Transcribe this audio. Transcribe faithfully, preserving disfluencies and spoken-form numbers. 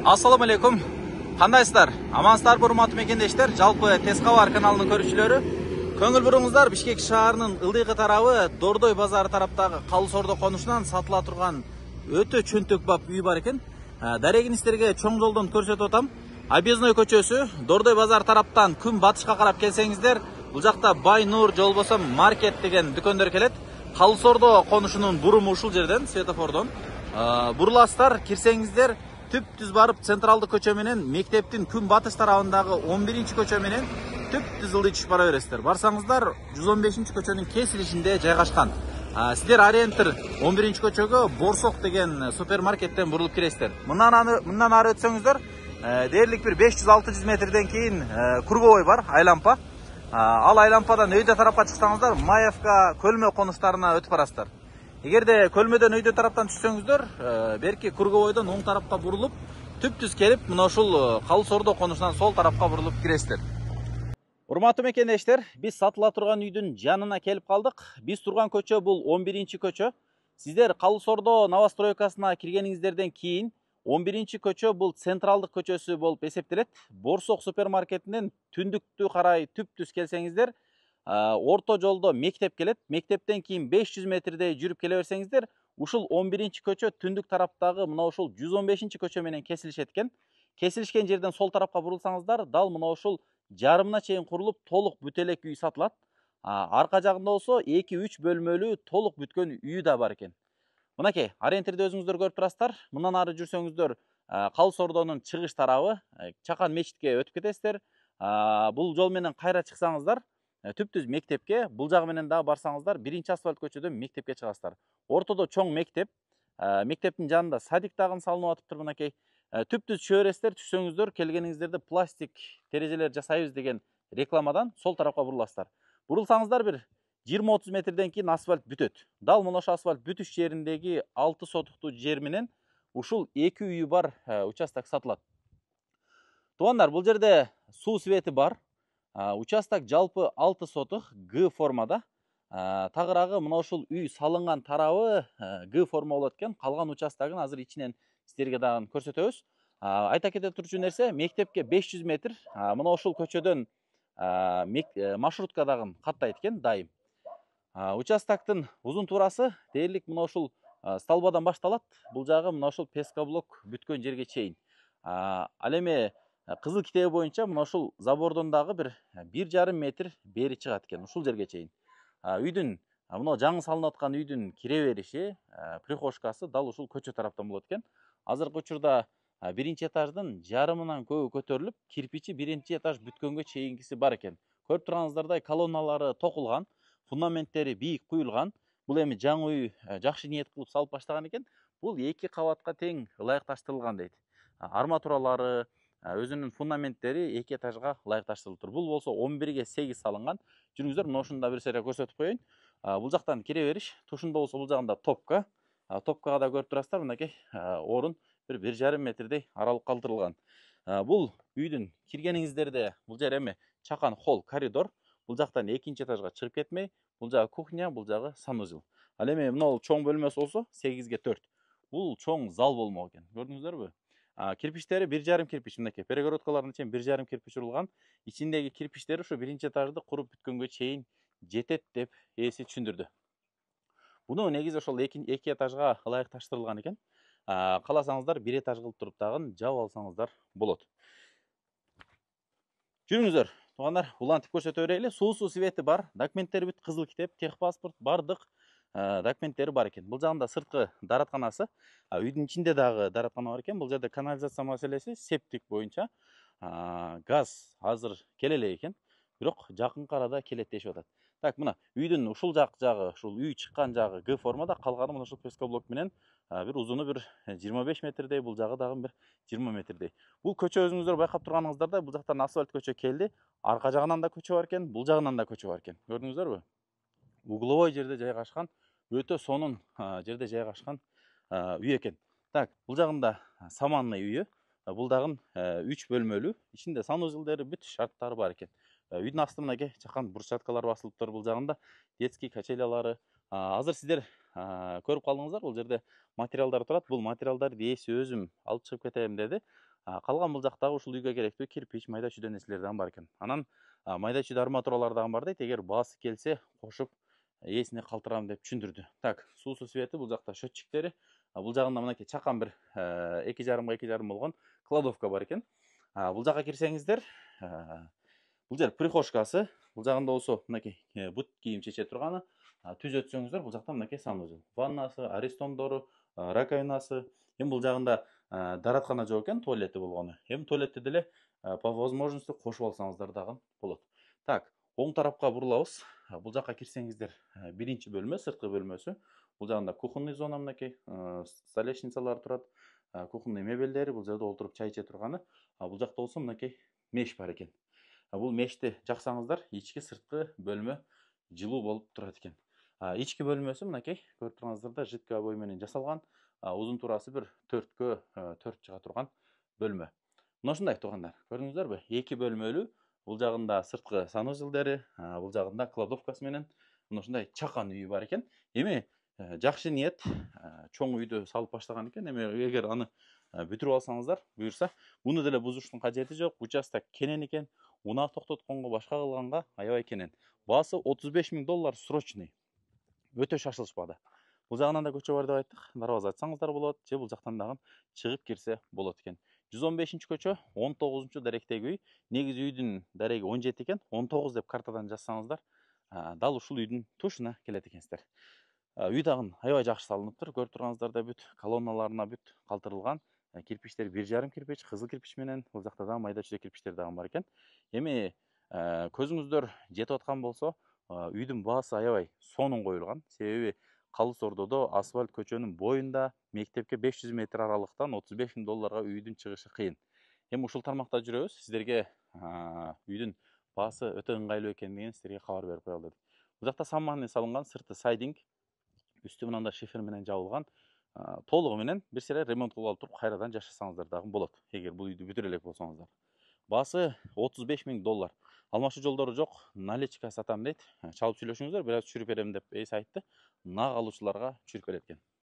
Assalamu alaikum. Кандайсыздар? Амансыздар, урматтуу мекендештер. Жалпы Тескабар каналынын көрүүчүлөрү. Көңүл буруңуздар, Бишкек шаарынын ылдыйкы тарабы Дордой базары тараптагы Калыс Ордо конушунан сатыла турган өтө чөнтөк бап үй бар экен. Дарегиңиздерге чоң жолдон көрсөтүп атам. Объездной көчөсү, Дордой базар тараптан күн батышка карап келсеңиздер, бул жакта Бай Нур же болбосо Маркет деген дүкөндөр келет. Калыс Ордо конушунун буруму ушул жерден, светофордон. Буруласыздар, кирсеңиздер, түп-түз барып централдык көчө менен мектептин күн батыш тарабындагы он биринчи көчө менен түп-түз ылдый түшүп бара бересиздер. Барсаңыздар, жүз он бешинчи көчөнүн кесилишинде жайгашкан. Сиздер ориентир он биринчи көчөгө Борсок деген супермаркеттен бурулуп киресиздер. Мындан ары, мындан ары өтсөңүздөр, дээрлик бир беш жүз алты жүз метрден кийин Круговой бар, айлампа. Ал айлампадан өйдө тарапка чыксаңыздар, Маевка, Көлмө конуштарына өтүп барасыздар. Эгерде Көлмөдөн өйдө тараптан түшсөңүздөр, берки Круговойдон оң тарапка бурулуп, түп-түз келип, мына ушул Калыс Ордо конушунан сол тарапка бурулуп киресиздер. Урматтуу мекендештер, биз сатыла турган үйдүн жанына келип калдык. Биз турган көчө бул он биринчи көчө. Сиздер Калыс Ордо новостройкасына киргениңиздерден кийин он биринчи көчө бул централдык көчөсү болуп эсептелет. Борсок супермаркетинен түндүктү карай түп-түз келсеңиздер, орто жолдо мектеп келет. Мектептен кийин беш жүз метрдей жүрүп келе берсеңиздер, ушул он биринчи көчө түндүк тараптагы мына ушул жүз он бешинчи көчө менен кесилишет экен. Кесилишкен жерден сол тарапка бурулсаңыздар, дал мына ушул жарымына чейин курулуп толук бүтелек үй сатылат. Арка жагында болсо эки үч бөлмөлүү толук бүткөн үйү да бар экен. Мынакей, ориентирди өзүңүздөр көрүп турасыздар. Мындан ары жүрсөңүздөр, Калыс Ордонун чыгыш тарабы, Чакан мечитке өтүп кетесиздер. Бул жол менен кайра чыксаңыздар, түп-түз мектепке, бул жагы менен дагы барсаңыздар, биринчи асфальт көчөдөн мектепке чыгасыздар. Ортодо чоң мектеп, мектептин жанында садик дагы салынып атыптыр, мынакей. Түп-түз түшө бересиздер, түшсөңүздөр, келгениңиздерде пластик терезелер жасайбыз деген рекламадан сол тарапка буруласыздар. Бурулсаңыздар бир жыйырма отуз метрден кийин асфальт бүтөт. Дал мына ошо асфальт бүтүш жериндеги алты сотуктуу жер менен ушул эки үйү бар участок сатылат. Туугандар, бул жерде суу свети бар. Участок жалпы алты сотук Г формада. Тагыраагы мына ушул үй салынган тарабы Г форма болот экен. Калган участогун азыр ичинен сиздерге дагы көрсөтөбүз. Айта кете турчу нерсе, мектепке беш жүз метр, мына ушул көчөдөн маршрутка дагы каттайт экен дайым. Участоктун узун туурасы дээрлик мына ушул столбадан башталат. Бул жагы мына ушул пескоблок бүткөн жерге чейин. Ал эми кызыл китеби боюнча мына ушул забордон дагы бир бир жарым метр бери чыгат экен, ушул жерге чейин. Үйдүн, мына жаңы салынып аткан үйдүн кире бериши, прихожкасы дал ушул көчө тараптан болот экен. Азыркы учурда биринчи этаждын жарымынан көбү көтөрүлүп, кирпичи биринчи этаж бүткөнгө чейингиси бар экен. Көрүп турганыңыздардай колонналары токулган, фундаменттери бийик куюлган. Бул эми жаңы үй жакшы ниет кылып салып баштаган экен. Бул эки кабатка тең ылайыкташтырылган дейт. Арматуралары, өзүнүн фундаменттери эки этажга ылайыкташтырылып тур. Бул болсо он бирге сегиз салынган. Жүрүңүздөр, мына ушунда бир сере көрсөтүп коеюн. Бул жактан кире бериш, тушунда болсо бул жагында топка. Топкага да көрүп турасыздар, мынакей орун бир бир жарым метрдей аралык калтырылган. Бул үйдүн киргениңиздерде, бул жер эми чакан холл, коридор. Бул жактан экинчи этажга чыгып кетмей, бул жагы кухня, бул жагы санузел. Ал эми мына чоң бөлмөсү болсо сегизге төрт. Бул чоң зал болмок экен. Көрдүңүздөрбү? Кирпичтери бир жарым кирпич, мынакей перегородкаларына чейин бир жарым кирпич урулган. Ичиндеги кирпичтери ушу биринчи этажды куруп бүткөнгө чейин жетет деп ээси түшүндүрдү. Буну негизи ошол эки этажга ылайыкташтырылган экен. Кааласаңыздар бир этаж кылып туруп дагы жаап алсаңыздар болот. Жүрүңүздөр, туугандар, улантып көрсөтө берели. Суусу свети бар, документтери бүт, кызыл китеп, техпаспорт, бардык документтери бар экен. Бул жагында сырткы даратканасы, үйдүн ичинде дагы дараткана бар экен. Бул жерде канализация маселеси септик боюнча газ азыр келе элек экен, бирок жакынкы арада келет дешип атат. Так, мына үйдүн ушул жак жагы, ушул үй чыккан жагы Г формада, калганы мына ушул пескоблок менен бир узуну бир жыйырма беш метрдей, бул жагы дагы бир жыйырма метрдей. Бул көчө өзүңүздөр байкап турганыңыздарда, бул жактан асфальт көчө келди. Арка жагынан да көчө бар экен, бул жагынан да көчө бар экен. Көрдүңүздөрбү? Угловой жерде жайгашкан, өтө сонун жерде жайгашкан үй экен. Так, бул жагында саманный үйү. Бул дагы үч бөлмөлүү, ичинде санузелдери бүт шарттары бар экен. Үйдүн асты мынакей чакан брусчаткалар басылып тур, бул жагында детский качелялары. Азыр сиздер көрүп калдыңыздар, бул жерде материалдар турат. Бул материалдарды ээси өзүм алып чыгып кетем деди. Калган бул жактагы ушул үйгө керектүү кирпич, майда чүйдө нерселерден бар экен. Анан майда чүйдө арматуралар дагы бар дейт. Эгер баасы келсе, кошуп ээсине калтырам деп түшүндүрдү. Так, суусу свети бул жакта счетчиктери, бул жагында мынакей чакан бир эки жарымга эки жарым болгон кладовка бар экен. Бул жака кирсеңиздер, бул жер прихожкасы, бул жагында болсо мынакей бут кийим чече турганы, түз өтсөңүздөр бул жакта мынакей санузел, ваннасы, арестондору, раковинасы. Эми бул жагында дараткана жок экен, туалети болгону. Эми туалетти деле по возможности кошуп алсаңыздар дагы болот. Так, оң тарапка бурулабыз. Бул жака кирсеңиздер, биринчи бөлмө, сырткы бөлмөсү. Бул жагында кухонный зона мынакей, столешницалар турат, кухонный мебелдери, бул жерде олтуруп чай иче турганы. Бул жакта болсо мынакей меш бар экен. Бул мешти жаксаңыздар, ички сырткы бөлмө жылуу болуп турат экен. Ички бөлмөсү мынакей, көрүп тургансыздарда жидкий обой менен жасалган. Узун турасы бир төрткө төрт чыга турган бөлмө. Мына ушундай туугандар, көрдүңүздөрбү? эки бөлмөлүү. Бул жагында сырткы санузелдери, бул жагында кладовкасы менен мына ушундай чакан үй бар экен. Эми жакшы ниет, чоң үйдү салып баштаган экен. Эми эгер аны бүтүрүп алсаңыздар, буюрса, муну деле бузуштун кажети жок. Участок кенен экен. Унаа токтотконго, башка кылганга аябай кенен. Баасы отуз беш миң доллар срочный. Өтө шашылышпады. Бул жагынан да көчө бар деп айттык. Дарбаз айтсаңыздар болот, же бул жактан дагы чыгып кирсе болот экен. жүз он бешинчи көчө, он тогузунчу даректеги үй. Негизи үйдүн дареги он жети экен, он тогуз деп картадан жазсаңыздар, дал ушул үйдүн тушуна келет экенсиздер. Үй дагы аябай жакшы салыныптыр. Көрүп турганыңыздардай бүт колонналарына бүт калтырылган. Кирпичтер бир жарым кирпич, кызыл кирпич менен, бул жакта да майда чүйдө кирпичтер дагы бар экен. Эми көзүңүздөр жетип аткан болсо, үйдүн баасы аябай сонун коюлган. Себеби Калыс Ордодо асфальт көчөнүн боюнда мектепке беш жүз метр аралыктан отуз беш миң долларга үйдүн чыгышы кыйын. Эми ушул тармакта жүрөбүз. Сиздерге үйдүн баасы өтө ыңгайлуу экендигин сиздерге кабар берип коелу дедик. Бул жакта саманный салынган, сырты сайдинг, үстү мындай шифер менен жабылган. Толугу менен бир сире ремонт кылып алып туруп кайрадан жашасаңыздар дагы болот. Эгер бул үйдү бүтүрө элек болсоңуздар. Баасы отуз беш миң доллар. Алмашуу жолдору жок, наличка сатам дейт. Чалып сүйлөшүңүздөр, бир аз түшүрүп берем деп эси айтты. Нак алуучуларга түшүрүп берет экен.